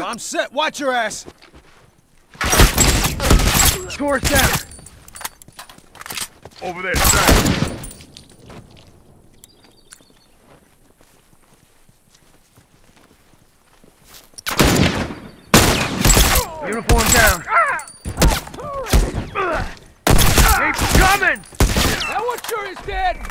I'm set. Watch your ass. Torch down. Over there, side. Uniform down. Keep coming! That one sure is dead!